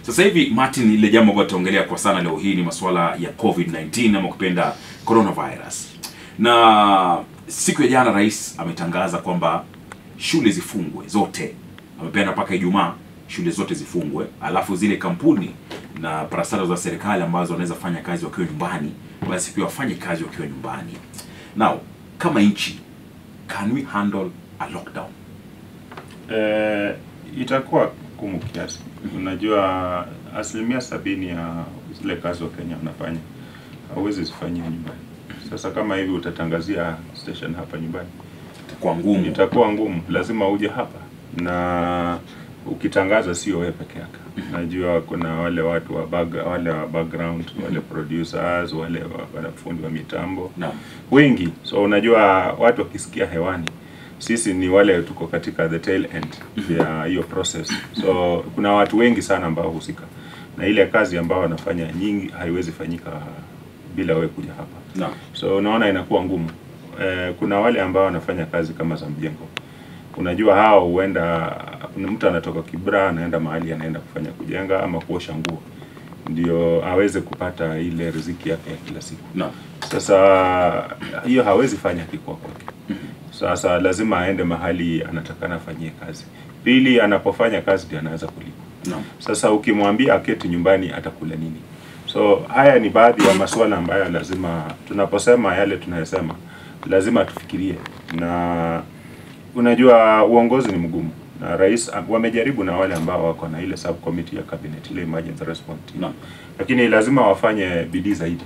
Sasa hivi Martin, ile jambo ambalo tutaongelea kwa sana leo hii ni masuala ya COVID-19 ama kupenda coronavirus. Na siku ya jana rais ametangaza kwamba shule zifungwe zote. Amependa mpaka Ijumaa shule zote zifungwe, alafu zile kampuni na parasara za serikali ambazo wanaweza fanya kazi wakiwa nyumbani basi pia wafanye kazi wakiwa nyumbani. Now, kama nchi, can we handle a lockdown? Itakuwa gumu kiasi. Unajua 70% ya zile kazi wa Kenya wanafanya hawezi zifanyia nyumbani. Sasa kama hivi utatangazia station hapa nyumbani, itakuwa ngumu. Lazima uje hapa, na ukitangaza sio wewe peke yako. Najua kuna wale watu wa background, wale producers, wale wanafundi wa mitambo wengi. So unajua watu wakisikia hewani, sisi ni wale tuko katika the tail end ya hiyo process. So kuna watu wengi sana ambao husika na ile kazi ambao wanafanya, nyingi haiwezi fanyika bila wewe kuja hapa. So unaona inakuwa ngumu. Kuna wale ambao wanafanya kazi kama za mjengo. Unajua hao huenda mtu anatoka Kibra anaenda mahali anaenda kufanya kujenga ama kuosha nguo ndio aweze kupata ile riziki yake ya kila siku. Sasa hiyo hawezi fanya kikwa kwake. Sasa lazima aende mahali anatakana afanyie kazi. Pili, anapofanya kazi ndio anaweza kulipwa. Sasa ukimwambia aketi nyumbani atakula nini? So haya ni baadhi ya masuala ambayo lazima tunaposema yale tunayosema lazima tufikirie. Na unajua uongozi ni mgumu, na rais wamejaribu na wale ambao wako na ile subcommittee ya cabinet, ile emergency response team. Lakini lazima wafanye bidii zaidi.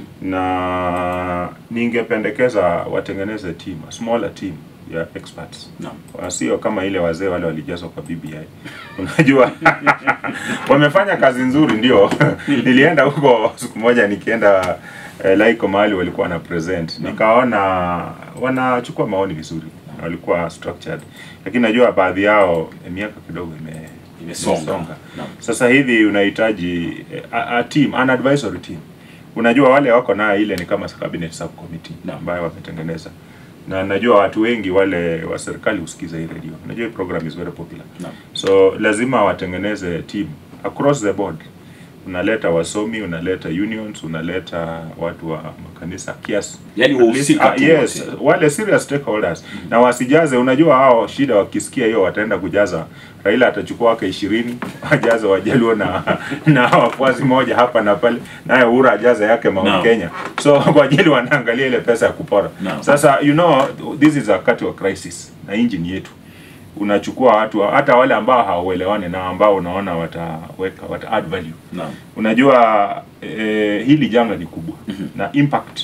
Na ningependekeza watengeneze team, a smaller team ya experts. Sio kama ile wazee wale walijazwa kwa BBI. Unajua wamefanya kazi nzuri ndio. Nilienda huko siku moja, nikienda Laiko mahali walikuwa na present. Nikaona wanachukua maoni vizuri. Walikuwa structured. Lakini najua baadhi yao miaka kidogo imesonga. Sasa hivi unahitaji a team, an advisory team. Unajua wale wako na ile ni kama cabinet subcommittee ambayo wametengeneza. Na najua watu wengi wale wa serikali usikiza hii radio. Najua hii program is very popular. So lazima watengeneze team across the board. Unaleta wasomi, unaleta unions, unaleta watu wa makanisa kiasi. Yani wahusika yes, wale serious stakeholders. Na wasijaze, unajua hao shida wakisikia hiyo wataenda kujaza. Raila atachukua wake 20, wajaze Wajaluo na wafuasi moja hapa na pale, naye Uhuru ajaze yake Mount Kenya. So kwa ajili wanaangalia ile pesa ya kupora. Sasa you know this is a cut of crisis na engine yetu. Unachukua watu hata wale ambao hauelewani na ambao unaona wata add value. Unajua hili janga ni kubwa na impact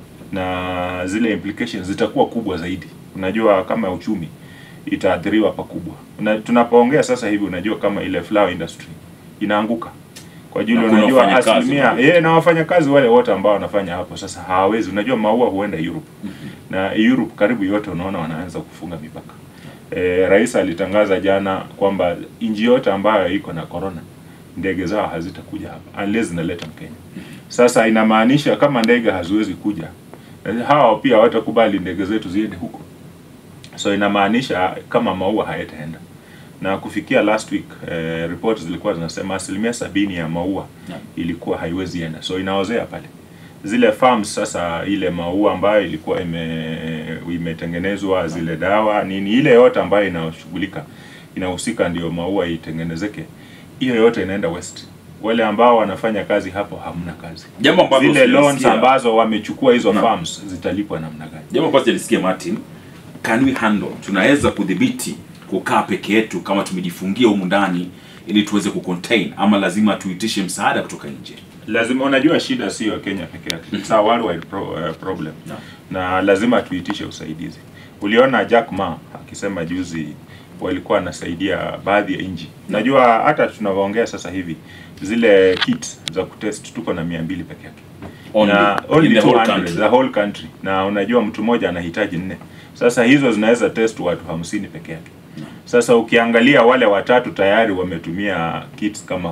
na zile implications zitakuwa kubwa zaidi. Unajua kama uchumi itaathiriwa pakubwa. Tunapoongea sasa hivi, unajua kama ile flower industry inaanguka. Kwa ajili unajua asilimia na wafanyakazi wale wote ambao wanafanya hapo sasa hawawezi. Unajua maua huenda Europe. Na Europe karibu yote unaona wanaanza kufunga mipaka. Rais alitangaza jana kwamba nchi yote ambayo iko na corona ndege zao hazitakuja hapa unless zinaleta Mkenya. Sasa inamaanisha kama ndege haziwezi kuja, hao pia watakubali ndege zetu ziende huko. So inamaanisha kama maua hayataenda. Na kufikia last week reports zilikuwa zinasema 70% ya maua ilikuwa haiwezi enda. So inaozea pale. Zile farms sasa, ile maua ambayo ilikuwa imetengenezwa, zile dawa nini, ile yote ambayo inahusika ndio maua itengenezeke, hiyo yote inaenda west. Wale ambao wanafanya kazi hapo hamna kazi. Zile loans ambazo wamechukua hizo farms zitalipwa namna gani? Jambo ambalo nilisikia Martin, can we handle, tunaweza kudhibiti kukaa peke yetu kama tumejifungia humu ndani ili tuweze kucontain, ama lazima tuitishe msaada kutoka nje? Lazima, unajua shida sio Kenya peke yake. It's a worldwide problem. Na lazima tuitishe usaidizi. Uliona Jack Ma akisema juzi walikuwa wanasaidia baadhi ya nchi. Najua hata tunavyoongea sasa hivi zile kits za kutest tuko na 200 peke yake. Only the whole country. Na unajua mtu mmoja anahitaji 4. Sasa hizo zinaweza test watu 50 peke yake. Sasa ukiangalia wale watatu tayari wametumia kits kama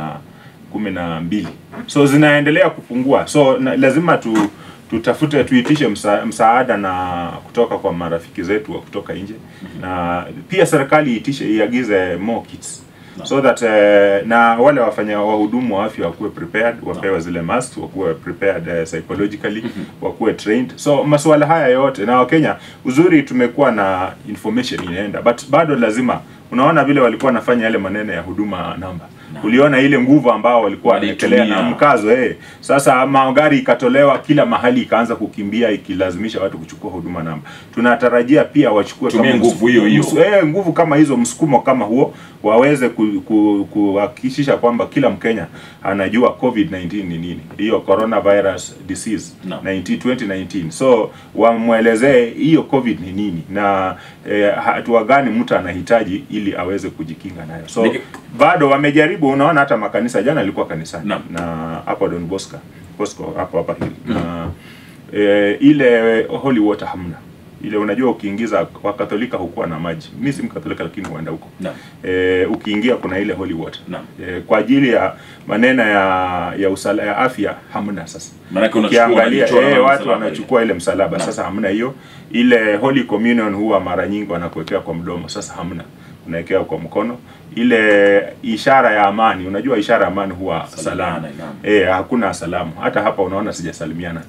12. So zinaendelea kupungua. So lazima tutafute, tuitishe msaada na kutoka kwa marafiki zetu wa kutoka nje. Na pia serikali itishe, iagize more kits. so that na wale wahudumu wa afya wakuwe prepared, wapewe zile masks, wakuwe prepared psychologically, wakuwe trained. So masuala haya yote, na Wakenya uzuri tumekuwa na information inaenda, but bado lazima, unaona vile walikuwa wanafanya yale maneno ya huduma namba. Uliona ile nguvu ambao walikuwa wanaekelea na mkazo sasa magari ikatolewa kila mahali, ikaanza kukimbia ikilazimisha watu kuchukua huduma namba. Tunatarajia pia wachukue kama nguvu hiyo nguvu kama hizo, msukumo kama huo, waweze kuhakikisha kwamba kila Mkenya anajua COVID-19 ni nini, hiyo coronavirus disease 2019. So wamuelezee hiyo COVID ni nini na hatua gani mtu anahitaji ili aweze kujikinga nayo. So bado wamejaribu, unaona hata makanisa, jana alikuwa kanisani na hapa Don Bosco hapa na ile holy water hamna. Ile unajua ukiingiza, wa Katolika hukuwa na maji. Mimi si Mkatolika lakini huenda huko. Ukiingia kuna ile holy water. Kwa ajili ya maneno ya usala ya afya hamna sasa. Maana ukiangalia watu wanachukua ile msalaba. Sasa hamna hiyo. Ile holy communion huwa mara nyingi wanakuwekea kwa mdomo, sasa hamna. Unawekewa kwa mkono. Ile ishara ya amani, unajua ishara ya amani huwa salamu. Hakuna salamu. Hata hapa unaona sijasalimiana.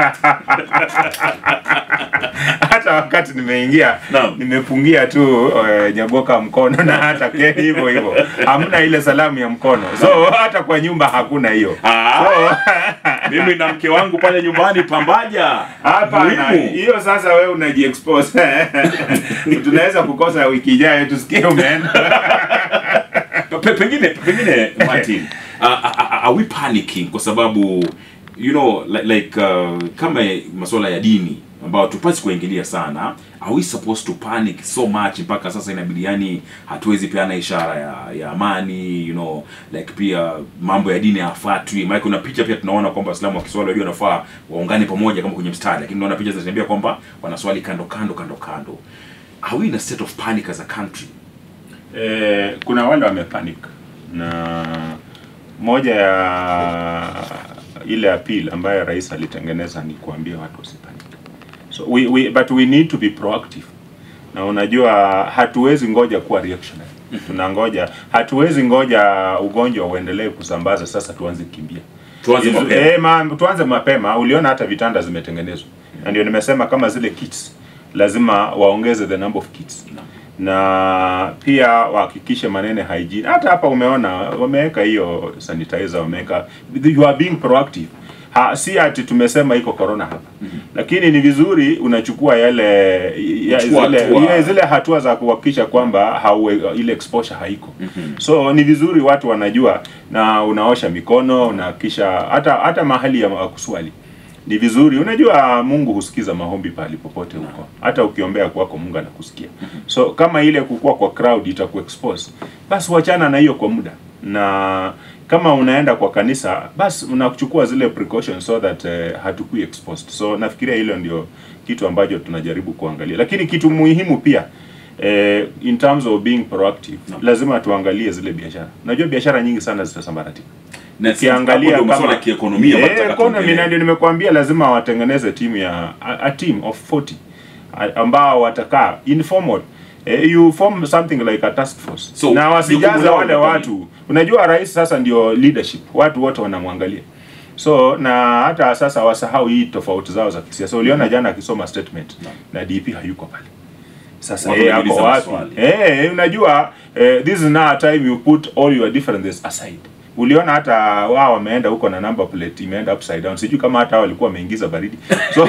Hata wakati nimeingia nimepungia tu nyaboka mkono na hata hivyo hivyo. Hamna ile salamu ya mkono. So hata kwa nyumba hakuna hiyo. So mimi na mke wangu pale nyumbani pambaja. Hapana, hiyo sasa wewe unajiexpose. Tunaweza kukosa wiki ijayo tusikie umeenda. Pengine Martin, are we panicking kwa sababu kama masuala ya dini ambao tupasi kuingilia sana, are we supposed to panic so much mpaka sasa inabidi yani hatuwezi peana ishara ya amani, pia mambo ya dini hayafuatwi? Maana kuna picha pia tunaona kwamba Waislamu wa Kiswahili wajua wanafaa waungane pamoja kama kwenye mstari, lakini tunaona picha zinatembea kwamba wanaswali kando. Are we in a state of panic as a country? Kuna wale wamepanic, na moja ya ile appeal ambayo rais alitengeneza ni kuambia watu wasipanic. So but we need to be proactive. Na unajua hatuwezi ngoja kuwa reactionary. Tunangoja, hatuwezi ngoja ugonjwa uendelee kusambaza sasa tuanze kukimbia. Tuanze mapema. Uliona hata vitanda zimetengenezwa. Na ndio nimesema kama zile kits lazima waongeze the number of kits. Na pia wahakikishe manene hygiene. Hata hapa umeona wameweka hiyo sanitizer, wameweka, you are being proactive. Si ati tumesema iko corona hapa. Lakini ni vizuri unachukua zile hatua za kuhakikisha kwamba ile exposure haiko. So ni vizuri watu wanajua, na unaosha mikono, unahakikisha hata mahali ya kuswali. Ni vizuri, unajua Mungu husikiza maombi pale popote huko. Hata ukiombea kwako Mungu anakusikia. So kama ile kukua kwa crowd itakuexpose, basi wachana na hiyo kwa muda. Na kama unaenda kwa kanisa, basi unachukua zile precautions so that hatukui exposed. So nafikiria hilo ndio kitu ambacho tunajaribu kuangalia. Lakini kitu muhimu pia in terms of being proactive, lazima tuangalie zile biashara. Unajua biashara nyingi sana zitasambaratika. Na kiangalia kama economy, ndio nimekuambia lazima watengeneze timu ya a team of 40 ambao watakaa informal. You form something like a task force. So, na wasijaze wale watu. Unajua rais sasa ndio leadership. Watu wote wanamwangalia. So na hata sasa wasahau hii tofauti zao za kisiasa. Uliona jana akisoma statement na DP hayuko pale. Sasa hapo wapi? Unajua this is now a time you put all your differences aside. Uliona hata wao wameenda huko na number plate imeenda upside down. Sijui kama hata walikuwa wameingiza baridi. So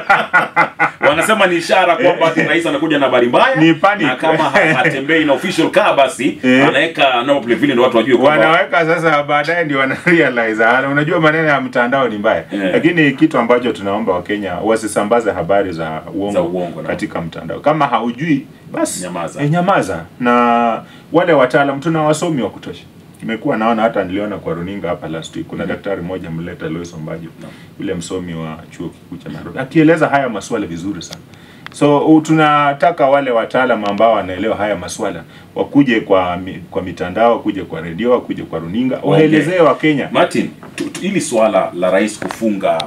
wanasema ni ishara kwamba rais anakuja na habari mbaya. Ni panic. Na kama hatembei na official car basi anaweka number plate vile ndio watu wajue kwamba wanaweka. Sasa baadaye ndio wana realize. Unajua maneno ya mtandao ni mbaya. Lakini kitu ambacho tunaomba Wakenya wasisambaze habari za uongo katika mtandao. Kama haujui basi nyamaza. Na wale wataalamu tuna wasomi wa kutosha. Nimekuwa naona, hata niliona kwa runinga hapa last week kuna daktari mmoja mleta Lois Ombajo, yule msomi wa chuo kikuu cha Nairobi, akieleza haya masuala vizuri sana. So tunataka wale wataalamu ambao wanaelewa haya masuala wakuje kwa mitandao, wakuje kwa redio, wakuje kwa runinga, waelezee wa Kenya. Martin, ili swala la rais kufunga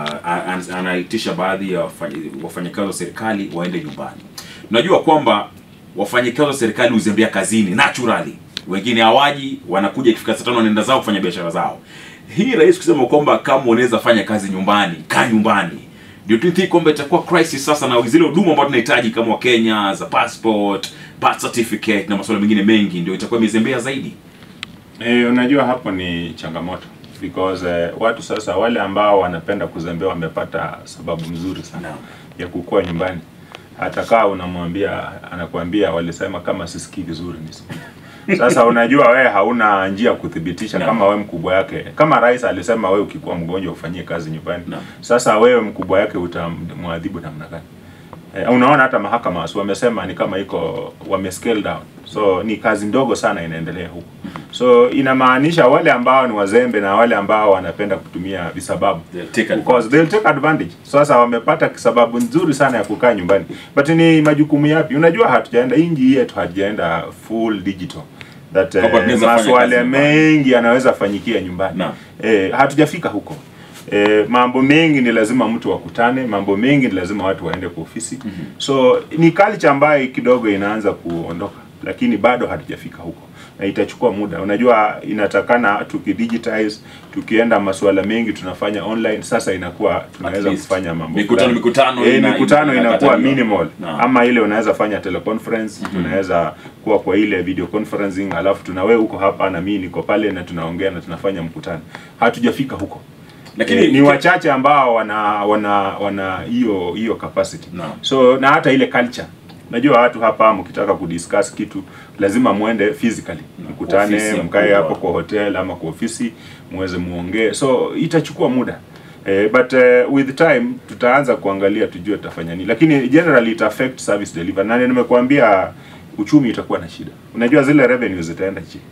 anaitisha baadhi ya wafanyakazi wa serikali waende nyumbani. Unajua kwamba wafanyakazi wa serikali uzembea kazini naturally. wengine hawaji, wanakuja ikifika saa 5 wanaenda zao kufanya biashara zao. Hii rais kusema kwamba kama unaweza fanya kazi nyumbani, kaa nyumbani, do you think kwamba itakuwa crisis sasa na zile huduma ambazo tunahitaji kama wa Kenya za passport, birth certificate na masuala mengine mengi ndio itakuwa imezembea zaidi? Unajua hapo ni changamoto because watu sasa wale ambao wanapenda kuzembea wamepata sababu nzuri sana ya kukua nyumbani. Hata kama unamwambia anakuambia walisema kama sisikii vizuri nisikii. Sasa unajua wewe hauna njia kuthibitisha kama wewe mkubwa yake. Kama rais alisema wewe ukikuwa mgonjwa ufanyie kazi nyumbani. Sasa wewe mkubwa yake utamwadhibu namna gani? Unaona hata mahakama wamesema ni kama iko scale down. So ni kazi ndogo sana inaendelea huko. So inamaanisha wale ambao ni wazembe na wale ambao wanapenda kutumia visababu they'll take advantage. Sasa wamepata sababu nzuri sana ya kukaa nyumbani. But ni majukumu yapi? Unajua hatujaenda inji yetu hatujaenda full digital. That maswala mengi yanaweza fanyikia nyumbani. Hatujafika huko. Mambo mengi ni lazima mtu wakutane, mambo mengi ni lazima watu waende kwa ofisi. So ni culture ambayo kidogo inaanza kuondoka, lakini bado hatujafika huko. Na itachukua muda. Unajua inatakana tukidigitize, tukienda masuala mengi tunafanya online, sasa inakuwa tunaweza kufanya mambo. Mikutano inakuwa minimal. Ama ile unaweza fanya teleconference, tunaweza kuwa kwa ile video conferencing, alafu tunawe uko hapa na mimi niko pale na tunaongea na tunafanya mkutano. Hatujafika huko. Lakini ni wachache ambao wana hiyo capacity. So na hata ile culture. Najua watu hapa mkitaka kudiscuss kitu lazima muende physically. Mkutane, mkae hapo kwa hotel ama kwa ofisi, muweze muongee. So itachukua muda. But with time tutaanza kuangalia tujue tutafanya nini. Lakini generally it affect service delivery. Na nimekuambia uchumi itakuwa na shida. Unajua zile revenues zitaenda chini.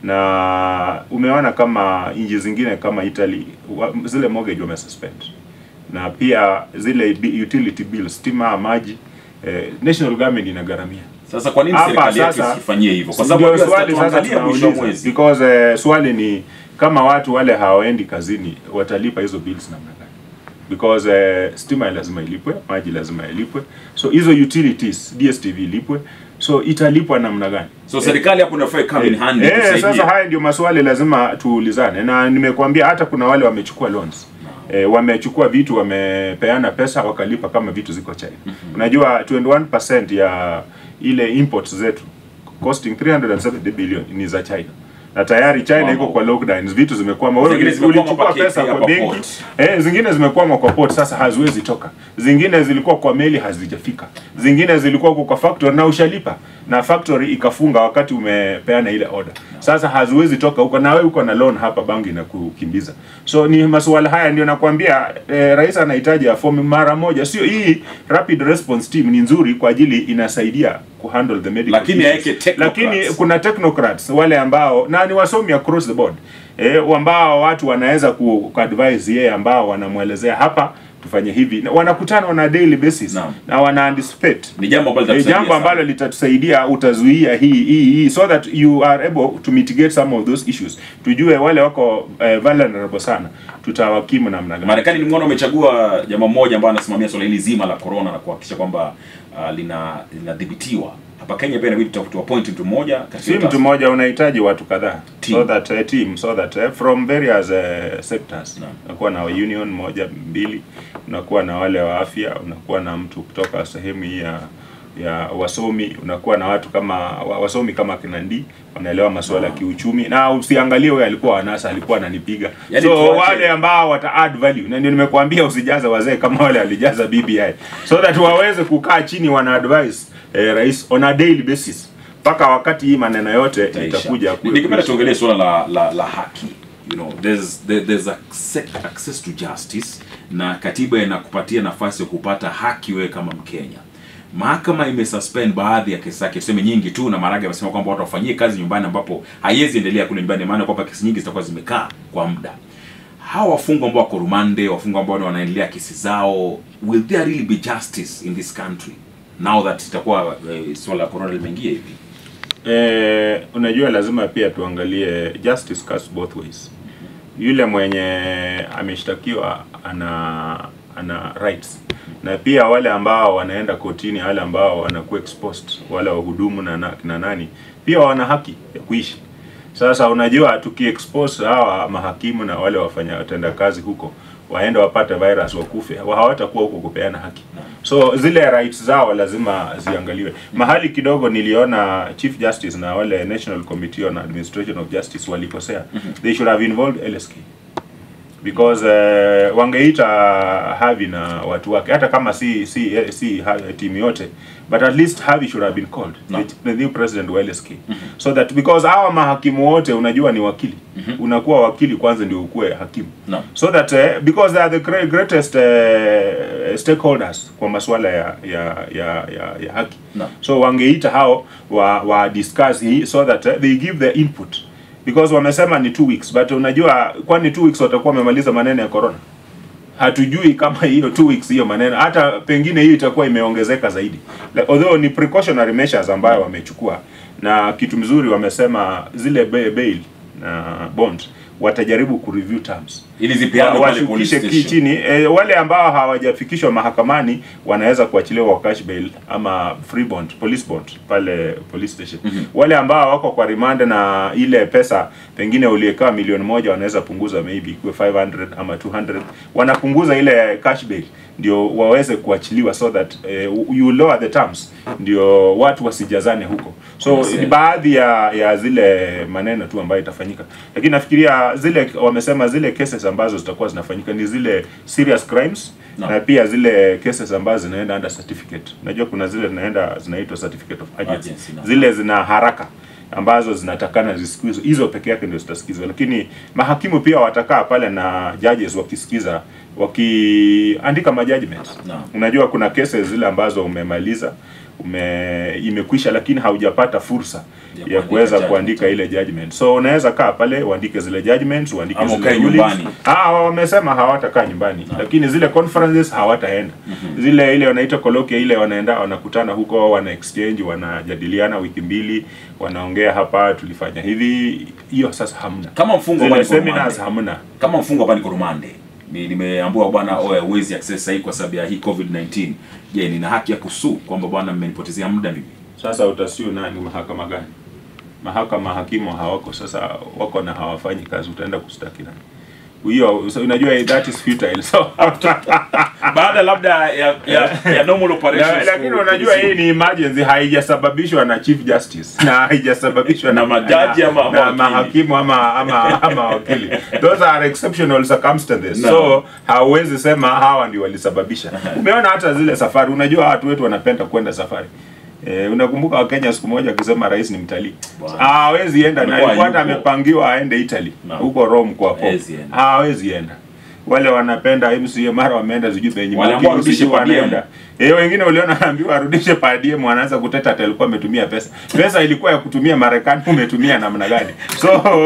Na umeona kama nchi zingine kama Italy zile mortgage wamesuspend. Na pia zile utility bills, stima, maji, national government inagharamia. Sasa kwa nini serikali yake isifanyie hivyo? Kwa sababu swali sasa tunauliza because swali ni kama watu wale hawaendi kazini watalipa hizo bills namna gani? Because stima lazima ilipwe, maji lazima ilipwe. So hizo utilities, DSTV ilipwe. So italipwa namna gani? So serikali hapo inafaa come in hand kusaidia. Sasa haya ndio maswali lazima tuulizane. Na nimekuambia hata kuna wale wamechukua loans. Wamechukua vitu, wamepeana pesa wakalipa kama vitu ziko China. Unajua 21% ya ile imports zetu costing 370 billion ni za China. Na tayari China iko kwa lockdown, vitu zimekwama. Wewe ulichukua pesa kwa benki, zingine zimekwama kwa port, sasa haziwezi toka. Zingine zilikuwa kwa meli hazijafika. Zingine zilikuwa kwa factory na ushalipa. Na factory ikafunga wakati umepeana ile order. Sasa haziwezi toka huko na wewe uko na loan hapa banki na kukimbiza. So ni masuala haya ndio nakwambia rais anahitaji afomu mara moja. Sio hii rapid response team ni nzuri kwa ajili inasaidia kuhandle the medical lakini kuna technocrats wale ambao na ni wasomi across the board ambao watu wanaweza kuadvise yeye ambao wanamuelezea hapa tufanye hivi. Wanakutana on a daily basis na wana anticipate. Ni jambo ambalo litatusaidia utazuia hii so that you are able to mitigate some of those issues. Tujue wale wako vulnerable sana. Tutawakimu namna gani. Marekani nimeona umechagua jamaa mmoja ambaye anasimamia swala hili zima la corona na kuhakikisha kwamba linadhibitiwa. Hapa Kenya pia inabidi tutakuwa point mtu mmoja katika mtu mmoja unahitaji watu kadhaa so that from various sectors. Unakuwa na union moja mbili, unakuwa na wale wa afya, unakuwa na mtu kutoka sehemu hii ya wasomi, unakuwa na watu kama wasomi kama Kinandi wanaelewa masuala ya kiuchumi. Na usiangalie wewe alikuwa anasa alikuwa ananipiga. So wale ambao wata add value. Na ndio nimekuambia usijaze wazee kama wale alijaza BBI. So that waweze kukaa chini wana advise rais on a daily basis. Paka wakati hii maneno yote itakuja kule. Nikipenda tuongelee swala la haki. You know, there's access to justice na katiba inakupatia nafasi ya kupata haki wewe kama Mkenya. Mahakama imesuspend baadhi ya kesi zake, tuseme nyingi tu, na Maraga amesema kwamba watu wafanyie kazi nyumbani ambapo haiwezi endelea kule nyumbani, maana kwamba kesi nyingi zitakuwa zimekaa kwa muda. Hawa wafungwa ambao wako rumande, wafungwa ambao wanaendelea kesi zao, will there really be justice in this country now that itakuwa swala la corona limeingia hivi? Unajua lazima pia tuangalie justice cuts both ways. Yule mwenye ameshtakiwa ana rights na pia wale ambao wanaenda kotini, wale ambao wanakuwa exposed, wale wahudumu na nani pia wana haki ya kuishi. Sasa unajua tukiexpose hawa mahakimu na wale watenda kazi huko waende wapate virus wakufe, hawatakuwa huko kupeana haki. So zile rights zao lazima ziangaliwe. Mahali kidogo niliona Chief Justice na wale National Committee on Administration of Justice walikosea. They should have involved LSK. Because wangeita Havi na watu wake, hata kama si team yote, but at least Havi should have been called, the new president wa LSK. So that, because hawa mahakimu wote unajua ni wakili, unakuwa wakili kwanza ndio ukue hakimu. So that because they are the greatest stakeholders kwa masuala ya haki. So wangeita hao wa discuss hii, so that they give their input. Because wamesema ni 2 weeks, but unajua kwani 2 weeks watakuwa wamemaliza maneno ya corona? Hatujui kama hiyo 2 weeks hiyo maneno, hata pengine hiyo itakuwa imeongezeka zaidi. Although ni precautionary measures ambayo wamechukua, na kitu mzuri wamesema zile bail na bond watajaribu kureview terms ili zipeane pale police station chini. Wale ambao hawajafikishwa mahakamani wanaweza kuachiliwa kwa cash bail ama free bond, police bond pale police station. Wale ambao wako kwa remand na ile pesa pengine uliyekaa milioni 1 wanaweza punguza maybe kwa 500 ama 200, wanapunguza ile cash bail ndio waweze kuachiliwa, so that you lower the terms ndio watu wasijazane huko. So ni baadhi ya zile maneno tu ambayo itafanyika, lakini nafikiria zile wamesema zile cases ambazo zitakuwa zinafanyika ni zile serious crimes na pia zile cases ambazo zinaenda under certificate. Unajua kuna zile zinaitwa certificate of urgency, zile zina haraka ambazo zinatakana zisikizwe, hizo peke yake ndio zitasikizwa. Lakini mahakimu pia watakaa pale na judges wakisikiza, wakiandika majudgments. Unajua kuna cases zile ambazo umemaliza imekwisha, lakini haujapata fursa ya kuweza kuandika ile judgment. So unaweza kaa pale uandike zile judgments, uandike zile nyumbani. Wamesema hawatakaa nyumbani, lakini zile conferences hawataenda. Zile ile wanaita colloquia, ile wanaenda wanakutana huko, wana exchange, wanajadiliana wiki 2, wanaongea hapa tulifanya hivi. Hiyo sasa hamna. Kama mfungo wa seminars hamna. Kama mfungo hapa ni Koromande. Nimeambiwa bwana huwezi access hii kwa sababu ya hii COVID-19. Je, nina haki ya kusuu kwamba bwana mmenipotezea muda mimi? Sasa utasiu nani, mahakama gani? Mahakama hakimu hawako, sasa wako na hawafanyi kazi, utaenda kustaki nani? Hiyo unajua that is futile. So baada labda ya normal operations, lakini unajua hii ni emergency, haijasababishwa na Chief Justice na haijasababishwa na majaji ama mahakimu ama wakili. Those are exceptional circumstances. So hauwezi sema hawa ndio walisababisha. Umeona hata zile safari, unajua watu wetu wanapenda kwenda safari. Unakumbuka Wakenya siku moja akisema rais ni mtalii. Hawezi enda, na alikuwa hata amepangiwa aende Italy, huko Rome kwa hapo. Hawezi enda. Wale wanapenda MCA mara wameenda sijui penye warudishe wanaenda. Wengine uliona anaambiwa arudishe padiem, wanaanza kuteta ati alikuwa ametumia pesa. Pesa ilikuwa ya kutumia Marekani, umetumia namna gani? So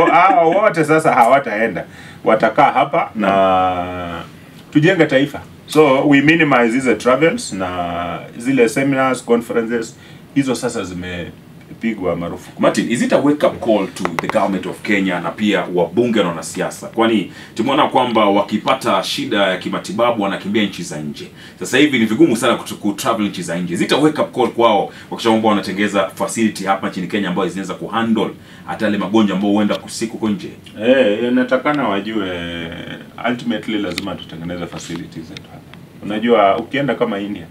wote sasa hawataenda. Watakaa hapa na tujenge taifa. So we minimize these travels, na zile seminars, conferences, hizo sasa zimepigwa marufuku. Martin, is it a wake up call to the government of Kenya na pia wabunge na wanasiasa? Kwani tumeona kwamba wakipata shida ya kimatibabu wanakimbia nchi za nje. Sasa hivi ni vigumu sana kutravel nchi za nje. Is it a wake up call kwao wakishaomba wanatengeza facility hapa nchini Kenya ambayo zinaweza kuhandle hata ile magonjwa ambayo huenda kusiku kwa nje? Natakana wajue ultimately lazima tutengeneze facilities zetu hapa. Unajua ukienda kama India,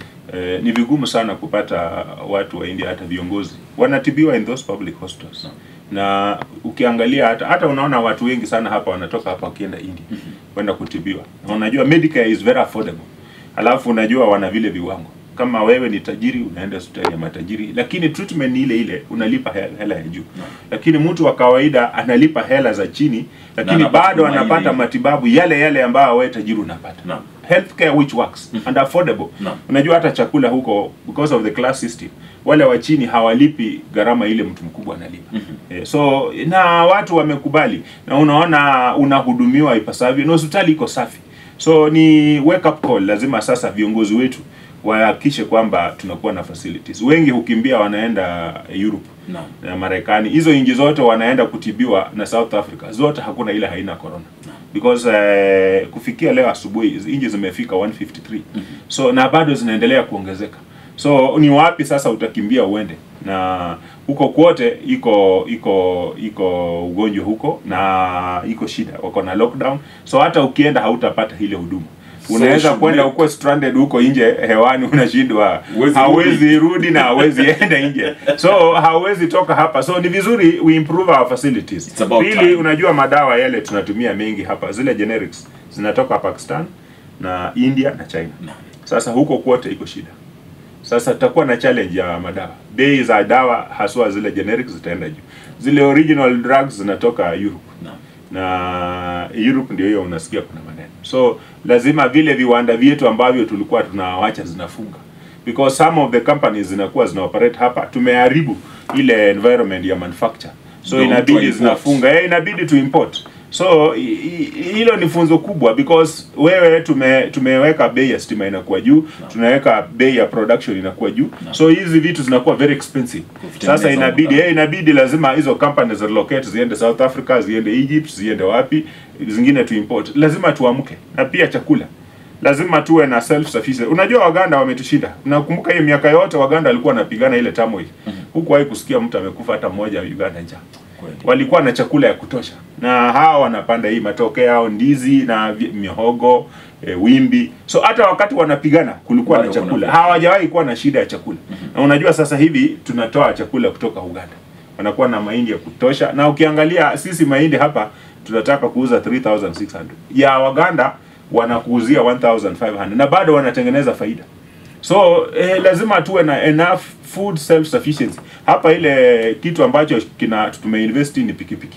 ni vigumu sana kupata watu wa India, hata viongozi wanatibiwa in those public hospitals. Na ukiangalia hata unaona watu wengi sana hapa wanatoka hapa wakienda India kwenda kutibiwa. Na unajua Medicare is very affordable. Alafu unajua wana vile viwango. Kama wewe ni tajiri unaenda hospitali ya matajiri, lakini treatment ni ile unalipa hela ya juu. Lakini mtu wa kawaida analipa hela za chini, lakini bado anapata matibabu yale ambayo wewe tajiri unapata. Healthcare which works and affordable. Unajua hata chakula huko, because of the class system, wale wa chini hawalipi gharama ile mtu mkubwa analipa. So na watu wamekubali, na unaona unahudumiwa ipasavyo, na hospitali iko safi. So ni wake up call, lazima sasa viongozi wetu wahakikishe kwamba tunakuwa na facilities. Wengi hukimbia wanaenda Europe na Marekani. Hizo nchi zote wanaenda kutibiwa, na South Africa zote hakuna ile haina corona. Because kufikia leo asubuhi nchi zimefika 153. So na bado zinaendelea kuongezeka. So ni wapi sasa utakimbia uende? Na huko kwote iko ugonjwa huko na iko shida, wako na lockdown. So hata ukienda hautapata ile huduma. Unaweza kwenda uko stranded huko nje hewani, unashindwa, hawezi rudi na hawezi enda nje. So hawezi toka hapa. So ni vizuri we improve our facilities. Pili, unajua madawa yale tunatumia mengi hapa, zile generics zinatoka Pakistan na India na China. Sasa huko kwote iko shida. Sasa tutakuwa na challenge ya madawa. Bei za dawa haswa zile generics zitaenda juu. Zile original drugs zinatoka Europe. Na Europe ndio hiyo unasikia kuna maneno. So lazima vile viwanda vyetu ambavyo tulikuwa tunaacha zinafunga. Because some of the companies zinakuwa zinaoperate hapa, tumeharibu ile environment ya manufacture. So inabidi zinafunga, inabidi to import. So hilo ni funzo kubwa, because wewe tumeweka bei ya stima inakuwa juu, tunaweka bei ya production inakuwa juu. So hizi vitu zinakuwa very expensive. Sasa inabidi lazima hizo companies relocate, ziende South Africa, ziende Egypt, ziende wapi, zingine to import. Lazima tuamke. Na pia chakula, lazima tuwe na self sufficient. Unajua Waganda wametushinda. Nakumbuka hiyo miaka yote Waganda walikuwa wanapigana ile turmoil. Huko hai kusikia mtu amekufa hata mmoja Uganda njaa. Walikuwa na chakula ya kutosha. Na hawa wanapanda hii matoke yao, ndizi na mihogo, wimbi. So hata wakati wanapigana kulikuwa na chakula. Hawajawahi kuwa na shida ya chakula. Na unajua sasa hivi tunatoa chakula kutoka Uganda. Wanakuwa na mahindi ya kutosha. Na ukiangalia sisi mahindi hapa tunataka kuuza 3600. Ya Waganda wanakuuzia 1500 na bado wanatengeneza faida. So lazima tuwe na enough food self sufficiency. Hapa ile kitu ambacho tumeinvest ni pikipiki.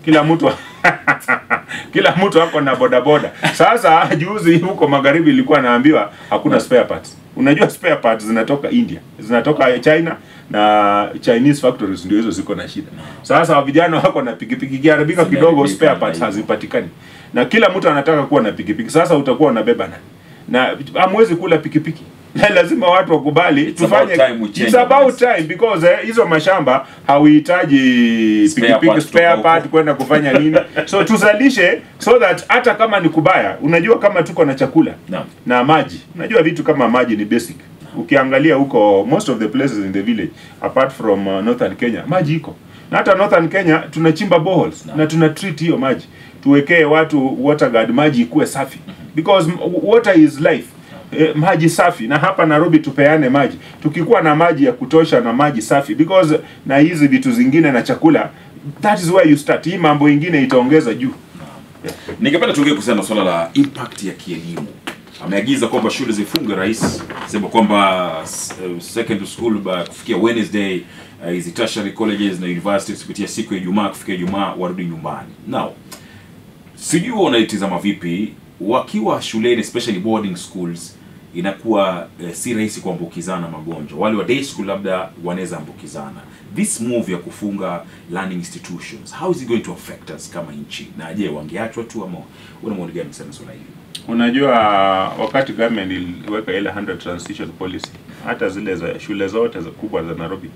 Kila mtu wako na bodaboda. Sasa juzi huko magharibi ilikuwa naambiwa hakuna spare parts. Unajua spare parts zinatoka India, zinatoka China, na Chinese factories ndio hizo ziko na shida. Sasa vijana wako na pikipiki, kiharibika kidogo spare parts hazipatikani. Na kila mtu anataka kuwa na pikipiki. Sasa utakuwa unabeba nani? Na hamwezi kula pikipiki. Lazima watu wakubali tufanye. It's about time, because hizo mashamba hauhitaji pikipiki spare part kwenda kufanya nini. So tuzalishe so that hata kama ni kubaya, unajua kama tuko na chakula na maji. Unajua vitu kama maji ni basic. Ukiangalia huko most of the places in the village apart from northern Kenya, maji iko. Na hata northern Kenya tunachimba boreholes na tuna treat hiyo maji. Tuwekee watu water guard, maji ikuwe safi, because water is life. Maji safi. Na hapa Nairobi tupeane maji. Tukikuwa na maji ya kutosha na maji safi, because na hizi vitu zingine na chakula, that is where you start. Hii mambo ingine itaongeza juu. Ningependa tuongee kuhusiana na swala la impact ya kielimu. Ameagiza kwamba shule zifunge rais, sema kwamba secondary school kufikia Wednesday, hizi tertiary colleges na universities kupitia siku ya Ijumaa, kufikia Ijumaa warudi nyumbani. Now, sijui unaitazama vipi wakiwa shuleni, especially boarding schools, inakuwa si rahisi kuambukizana magonjwa. Wale wa day school labda wanaweza ambukizana. This move ya kufunga learning institutions, how is it going to affect us kama nchi? Na je, wangeachwa tu ama una maoni gani sana swala hili? Unajua wakati government iliweka ile 100 transition policy, hata zile za shule zote za kubwa za Nairobi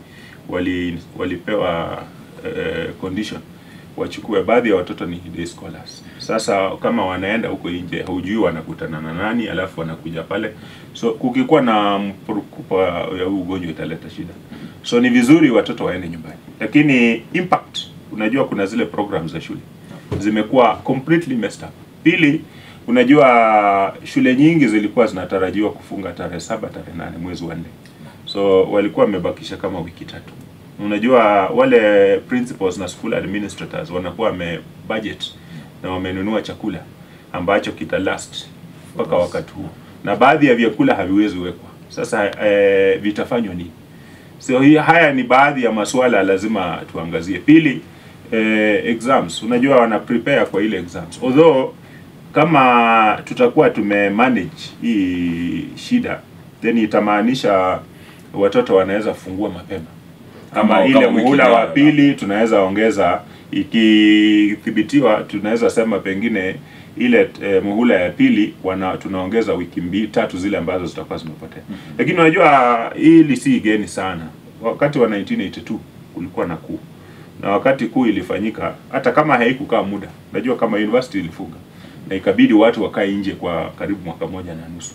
walipewa condition wachukue baadhi ya watoto ni day scholars. Sasa kama wanaenda huko nje, hujui wanakutana na nani, alafu wanakuja pale. So kukikuwa na mpurukupa ya ugonjwa italeta shida. So ni vizuri watoto waende nyumbani. Lakini impact, unajua kuna zile programs za shule zimekuwa completely messed up. Pili, unajua shule nyingi zilikuwa zinatarajiwa kufunga tarehe 7, tarehe 8 mwezi wa 4. So walikuwa wamebakisha kama wiki 3. Unajua wale principals na school administrators wanakuwa budget na wamenunua chakula ambacho kita last mpaka wakati huu, na baadhi ya vyakula haviwezi wekwa. Sasa vitafanywa nini? So haya ni baadhi ya masuala lazima tuangazie. Pili, exams, unajua wana prepare kwa ile exams. Although kama tutakuwa tumemanage hii shida, then itamaanisha watoto wanaweza fungua mapema. Kama ile muhula wa pili tunaweza ongeza, ikithibitiwa tunaweza sema pengine ile muhula ya pili tunaongeza wiki 2-3 zile ambazo zitakuwa zimepotea. Lakini unajua hili si geni sana. Wakati wa 1982 kulikuwa na kuu. Na wakati kuu ilifanyika, hata kama haikukaa muda, unajua kama university ilifunga na ikabidi watu wakae nje kwa karibu mwaka 1.5.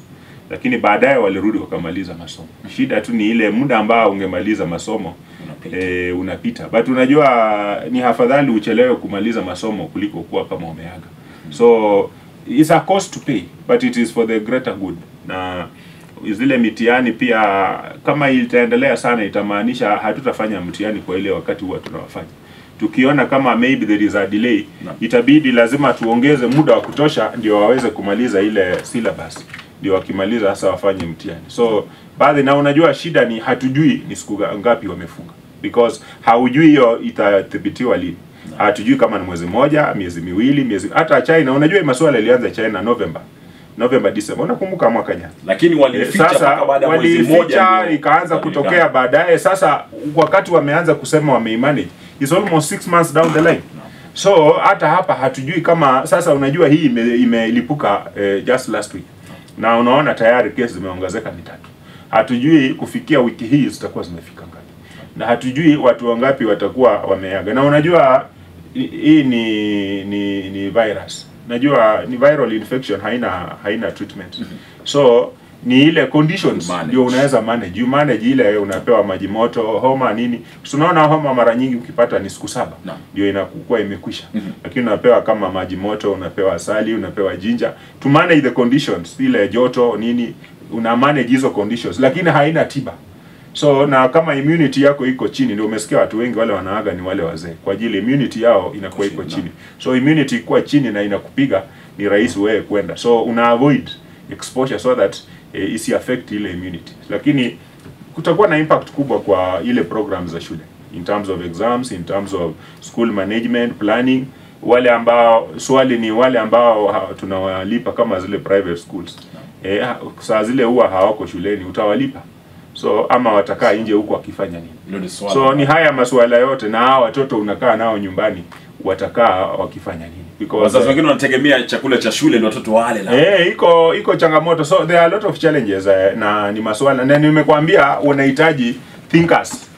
lakini baadaye walirudi wakamaliza masomo. Shida tu ni ile muda ambao ungemaliza masomo unapita. But unajua ni afadhali uchelewe kumaliza masomo kuliko kuwa kama umeaga. So it's a cost to pay, but it is for the greater good. Na zile mitihani pia kama itaendelea sana itamaanisha hatutafanya mtihani kwa ile wakati huwa tunawafanya. Tukiona kama maybe there is a delay, itabidi lazima tuongeze muda wa kutosha ndio waweze kumaliza ile syllabus. Ndio wakimaliza sasa wafanye mtihani. So baadhi na unajua shida ni hatujui ni siku ngapi wamefunga, because haujui hiyo itathibitiwa lini. Hatujui kama ni mwezi mmoja, miezi miwili, miezi hata China. Unajua masuala yalianza China November December. Unakumbuka mwaka jana. Lakini walificha mpaka baada ya mwezi mmoja ikaanza kutokea baadaye. Sasa wakati wameanza kusema wamemanage, it's almost 6 months down the line. So hata hapa hatujui kama sasa unajua hii imelipuka just last week. Na unaona tayari kesi zimeongezeka 3. Hatujui kufikia wiki hii zitakuwa zimefika ngapi. Na hatujui watu wangapi watakuwa wameaga. Na unajua hii ni virus. Najua ni viral infection, haina treatment. So ni ile conditions ndio unaweza manage. You manage ile unapewa maji moto, homa nini. Unaona homa mara nyingi ukipata ni siku 7 ndio inakuwa imekwisha. Lakini unapewa kama maji moto, unapewa asali, unapewa ginger to manage the conditions, ile joto nini, una manage hizo conditions, lakini haina tiba. So na kama immunity yako iko chini, ndio umesikia watu wengi wale wanaaga ni wale wazee, kwa ajili immunity yao inakuwa iko chini. So immunity iko chini na inakupiga, ni rahisi wewe kwenda. So una avoid exposure so that isi affect ile immunity. Lakini kutakuwa na impact kubwa kwa ile programs za shule in terms of exams, in terms of school management, planning. Wale ambao swali ni wale ambao tunawalipa kama zile private schools. Saa zile huwa hawako shuleni, utawalipa. So ama watakaa nje huko wakifanya nini? So ni haya masuala yote, na hao watoto unakaa nao nyumbani watakaa wakifanya nini? Because wazazi wengine wanategemea chakula cha shule ndio watoto wale la. Iko changamoto. So there are a lot of challenges na ni masuala, na nimekuambia unahitaji thinkers.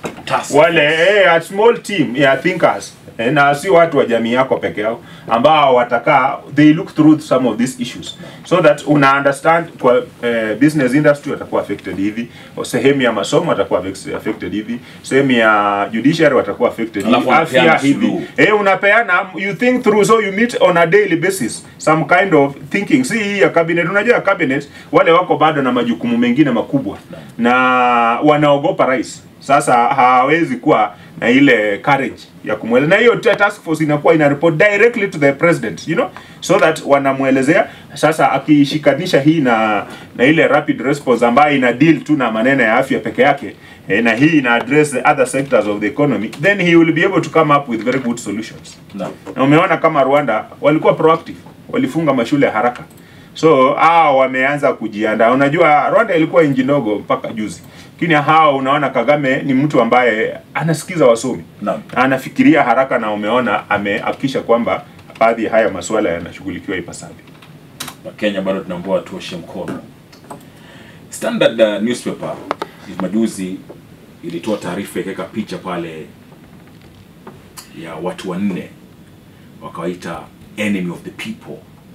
Wale a small team ya thinkers. Na si watu wa jamii yako peke yao ambao watakaa, they look through some of these issues so that una understand kwa business industry watakuwa affected hivi, sehemu ya masomo watakuwa affected hivi, sehemu ya judiciary watakuwa affected hivi, afya hivi. Unapeana, you think through, so you meet on a daily basis some kind of thinking. Si ya cabinet, unajua cabinet wale wako bado na majukumu mengine makubwa na wanaogopa rais. Sasa hawezi kuwa na ile courage ya kumweleza, na hiyo task force inakuwa ina report directly to the president, you know, so that wanamuelezea. Sasa akishikanisha hii na ile rapid response ambayo ina deal tu na maneno ya afya peke yake, na hii ina address the other sectors of the economy, then he will be able to come up with very good solutions. Na umeona kama Rwanda walikuwa proactive, walifunga mashule haraka. So wameanza kujiandaa. Unajua Rwanda ilikuwa nchi ndogo mpaka juzi. Lakini unaona Kagame ni mtu ambaye anasikiza wasomi. Anafikiria haraka, na umeona amehakikisha kwamba baadhi ya haya masuala yanashughulikiwa ipasavyo. Kenya bado tunaambiwa tuoshe mkono. Standard newspaper majuzi ilitoa taarifa ikaweka picha pale ya watu 4 wakawaita enemy of the people.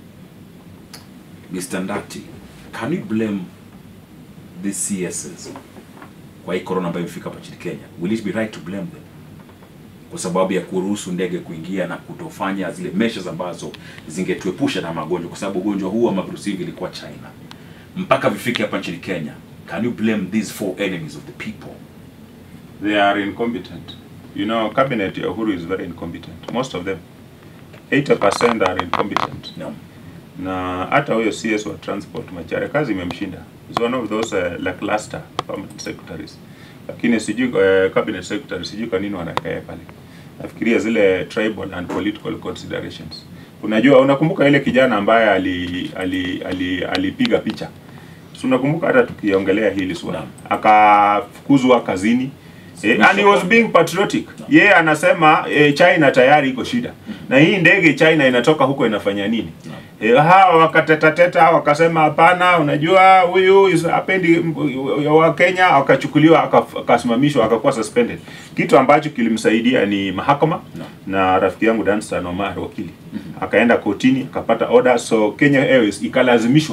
Mr. Ndati, can you blame these CSs kwa hii corona ambayo imefika hapa nchini Kenya? Will it be right to blame them kwa sababu ya kuruhusu ndege kuingia na kutofanya zile measures ambazo zingetuepusha na magonjwa, kwa sababu ugonjwa huu wa virusi hivi ilikuwa China mpaka vifike hapa nchini Kenya? Can you blame these 4 enemies of the people? They are incompetent. You know, cabinet ya Uhuru is very incompetent. Most of them, 80% are incompetent. Na hata huyo CS wa transport Macharia kazi imemshinda. Is one of those lackluster permanent secretaries. Lakini sijui cabinet secretary sijui kwa nini wanakaa pale. Nafikiria zile tribal and political considerations. Unajua, unakumbuka ile kijana ambaye alipiga picha. So unakumbuka hata tukiongelea hili swala. Akafukuzwa kazini. And he was being patriotic. Anasema China tayari iko shida. Na hii ndege China inatoka huko inafanya nini? Wakatetateta wakasema hapana, unajua huyu hapendi wa Kenya, akachukuliwa akasimamishwa akakuwa suspended. Kitu ambacho kilimsaidia ni mahakama na rafiki yangu Dansan Omar wakili. Akaenda kotini akapata order, so Kenya Airways ikalazimishwa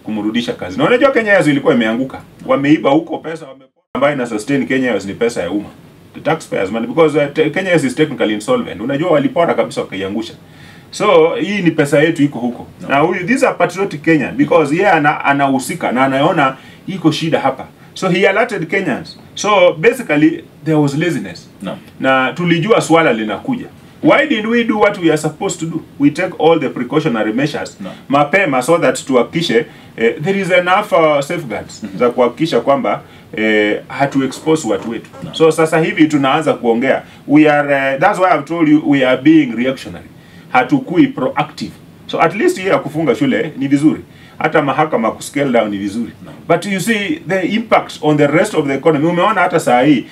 kumrudisha kazi. Na unajua Kenya Airways ilikuwa imeanguka. Wameiba huko pesa ambayo ina sustain Kenya Airways ni pesa ya umma. The taxpayers money, because Kenya Airways is technically insolvent. Unajua walipora kabisa wakaiangusha. So hii ni pesa yetu iko huko. No. Na huyu these are patriotic Kenyan because yeye anahusika na anaona iko shida hapa. So he alerted Kenyans. So basically there was laziness. No. Na tulijua swala linakuja. Why did we do what we are supposed to do? We take all the precautionary measures mapema so that tuhakikishe there is enough safeguards za kuhakikisha kwamba hatu expose watu wetu. So sasa hivi tunaanza kuongea. We are that's why I've told you we are being reactionary. Hatukui proactive. So at least ya kufunga shule ni vizuri. Hata mahakama kuscale down ni vizuri. But you see the impact on the rest of the economy. Umeona hata saa hii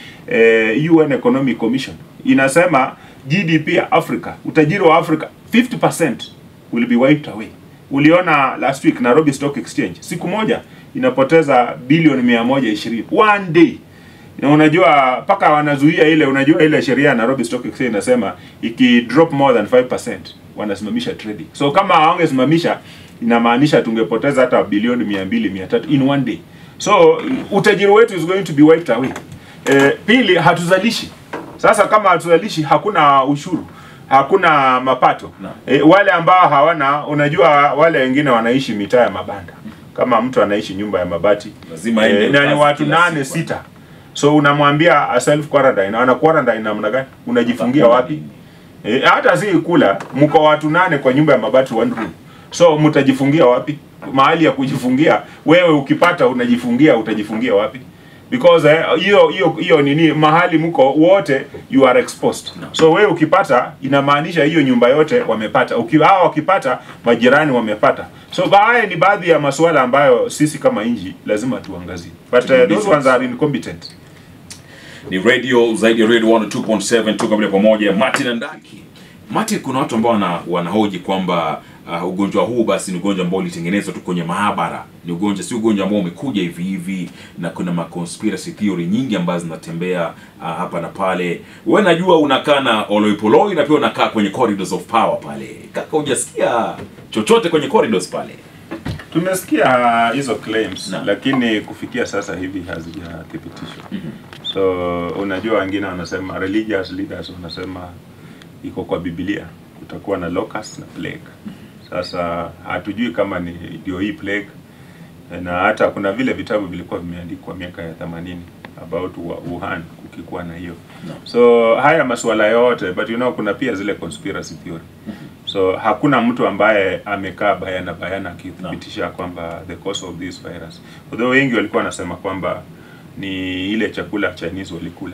UN Economic Commission inasema GDP ya Africa, utajiri wa Africa 50% will be wiped away. Uliona last week Nairobi Stock Exchange siku moja inapoteza bilioni 120 one day. Na unajua paka wanazuia ile, unajua ile sheria ya Nairobi Stock Exchange inasema iki drop more than 5% wanasimamisha trading. So kama hawangesimamisha inamaanisha tungepoteza hata bilioni 200 300 in one day. So utajiri wetu is going to be wiped away. Pili, hatuzalishi. Sasa kama hatuzalishi hakuna ushuru, hakuna mapato. No. Wale ambao hawana, unajua wale wengine wanaishi mitaa ya mabanda. Kama mtu anaishi nyumba ya mabati, lazima na ni watu 8-6. So unamwambia self quarantine, ana quarantine namna gani? Unajifungia wapi? Hata si kula, mko watu 8 kwa nyumba ya mabati one room. So mtajifungia wapi? Mahali ya kujifungia, wewe ukipata unajifungia, utajifungia wapi? Because hiyo nini mahali mko wote you are exposed. No. So wewe ukipata inamaanisha hiyo nyumba yote wamepata. Hao wakipata majirani wamepata. So baadaye ni baadhi ya masuala ambayo sisi kama inji lazima tuangazie. But those ones are incompetent. Ni radio zaidi ya radio 102.7 tuko mbele pamoja Martin Ndaki. Martin, kuna watu ambao wanahoji kwamba ugonjwa huu basi ni ugonjwa ambao ulitengenezwa tu kwenye maabara. Ni ugonjwa, si ugonjwa ambao umekuja hivi hivi, na kuna conspiracy theory nyingi ambazo zinatembea hapa na pale. Wewe najua unakaa na Oloipoloi na pia unakaa kwenye corridors of power pale. Kaka, hujasikia chochote kwenye corridors pale? Tumesikia hizo claims lakini kufikia sasa hivi hazijathibitishwa. So unajua wengine wanasema, religious leaders wanasema iko kwa Biblia kutakuwa na locust na plague. Sasa hatujui kama ni ndio hii plague, na hata kuna vile vitabu vilikuwa vimeandikwa miaka ya 80 about Wuhan kukikuwa na hiyo. So haya masuala yote, but you know kuna pia zile conspiracy theory. So hakuna mtu ambaye amekaa bayana akithibitisha kwamba the cause of this virus. Although wengi walikuwa wanasema kwamba ni ile chakula Chinese walikula,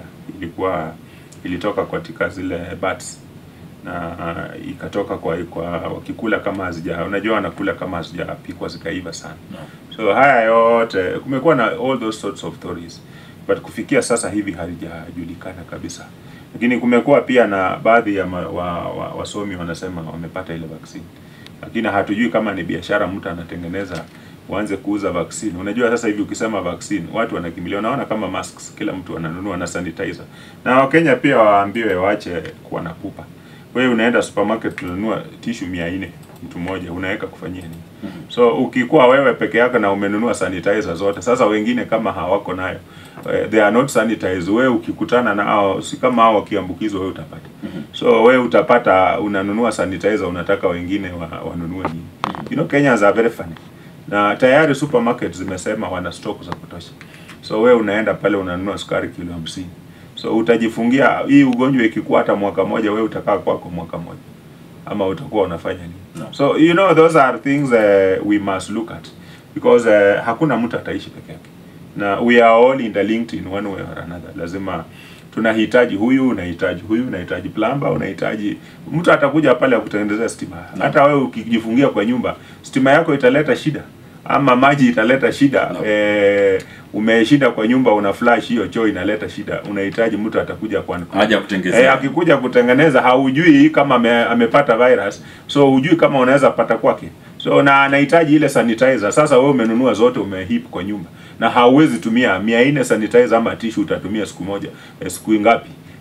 ilitoka katika zile bats na ikatoka kwa wakikula kama unajua wanakula kama hazijapikwa zikaiva sana. So haya yote kumekuwa na all those sorts of theories, but kufikia sasa hivi halijajulikana kabisa. Lakini kumekuwa pia na baadhi ya wasomi wanasema wamepata ile vaccine, lakini hatujui kama ni biashara mtu anatengeneza waanze kuuza vaccine. Unajua sasa hivi ukisema vaccine watu wanakimbilia, unaona kama masks kila mtu ananunua na sanitizer. Na Wakenya pia waambiwe waache kuwa na pupa. Wewe unaenda supermarket unanunua tissue 400 mtu mmoja, unaweka kufanyia nini? So ukikuwa wewe peke yako na umenunua sanitizer zote, sasa wengine kama hawako nayo, they are not sanitized, wewe ukikutana nao si kama hao wakiambukizwa wewe utapata. So wewe utapata unanunua sanitizer, unataka wengine wanunue nini? You know, Kenyans are very funny. Na tayari supermarkets zimesema wana stock za kutosha. So wewe unaenda pale unanunua sukari kilo 50. So utajifungia hii ugonjwa ikikuwa hata mwaka moja, wewe utakaa kwako mwaka moja. Ama utakuwa unafanya nini? No. So you know those are things we must look at, because hakuna mtu ataishi peke yake. Na we are all interlinked in one way or another. Lazima tunahitaji huyu, unahitaji huyu, unahitaji plumber, unahitaji mtu atakuja pale akutengenezea stima. No. Hata wewe ukijifungia kwa nyumba, stima yako italeta shida ama maji italeta shida. No. Umeshinda kwa nyumba una flash, hiyo choo inaleta shida. Unahitaji mtu atakuja aje kutengeneza. Akikuja kutengeneza haujui kama amepata virus, so hujui kama unaweza pata kwake. So na anahitaji ile sanitizer. Sasa wewe umenunua zote umehip kwa nyumba, na hauwezi tumia 400 sanitizer ama tissue utatumia siku moja, siku ngapi?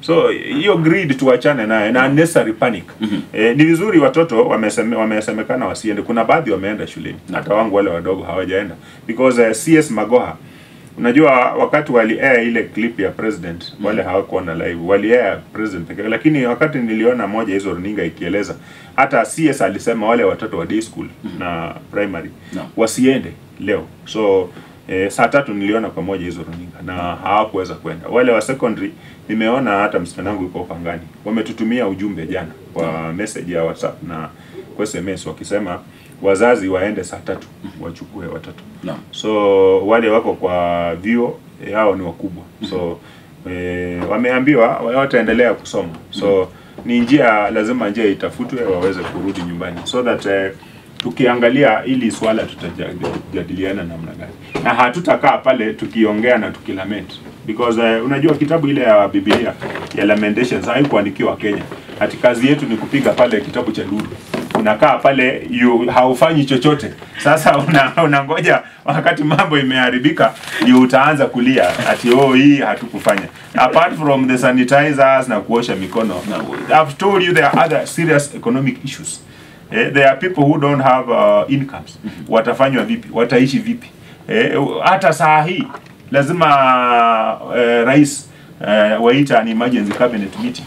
So hiyo greed tuachane naye na unnecessary panic. Ni vizuri watoto wamesemekana wasiende. Kuna baadhi wameenda shuleni. Hata wangu wale wadogo hawajaenda because CS Magoha, unajua wakati wali air ile clip ya president, wale hawakuwa na live, wali air president pekee, lakini wakati niliona moja hizo runinga ikieleza hata CS alisema wale watoto wa day school na primary wasiende leo. So saa 3 niliona kwa moja hizo runinga na hawakuweza kwenda. Wale wa secondary nimeona hata msichana wangu yuko Pangani, wametutumia ujumbe jana kwa message ya WhatsApp na kwa SMS wakisema wazazi waende saa 3 wachukue watoto. So wale wako kwa vio hao ni wakubwa. So wameambiwa wataendelea kusoma. So ni njia, lazima njia itafutwe waweze kurudi nyumbani so that tukiangalia ili swala tutajadiliana namna gani. Na hatutakaa pale tukiongea na tukilament because unajua kitabu ile ya Biblia ya Lamentations haikuandikiwa Kenya. Ati kazi yetu ni kupiga pale kitabu cha Lulu. Unakaa pale haufanyi chochote. Sasa unangoja wakati mambo imeharibika ndio utaanza kulia ati hii hatukufanya. Apart from the sanitizers na kuosha mikono. I've told you there are other serious economic issues. There are people who don't have incomes. Watafanywa vipi? Wataishi vipi? Hata saa hii lazima rais waita an emergency cabinet meeting.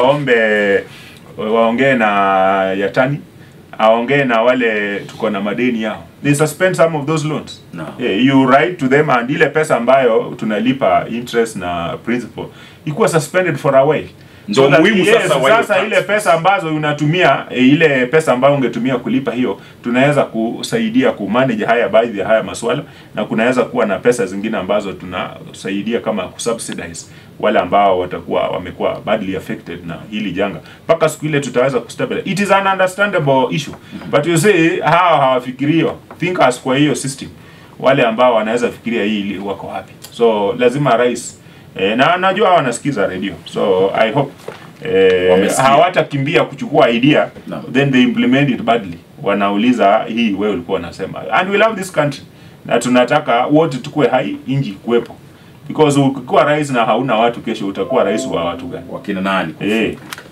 Waongee na Yatani, aongee na wale tuko na madeni yao. They suspend some of those loans. You write to them and ile pesa ambayo tunalipa interest na principal ikuwa suspended for a while. So muhimu sasa ile pesa ambazo unatumia ile pesa ambayo ungetumia kulipa hiyo tunaweza kusaidia ku manage baadhi ya haya masuala, na kunaweza kuwa na pesa zingine ambazo tunasaidia kama kusubsidize wale ambao watakuwa wamekuwa badly affected na hili janga mpaka siku ile tutaweza kustabilize. It is an understandable issue but you see hawafikirio thinkers kwa hiyo system, wale ambao wanaweza fikiria hii wako wapi. So lazima rais na najua wanasikiza radio, so I hope hawatakimbia kuchukua idea then they implement it badly. Wanauliza hii wewe ulikuwa unasema, and we love this country na tunataka wote tukue hai inji kuepo, because ukikuwa rais na hauna watu kesho utakuwa rais wa watu gani? Wakina nani?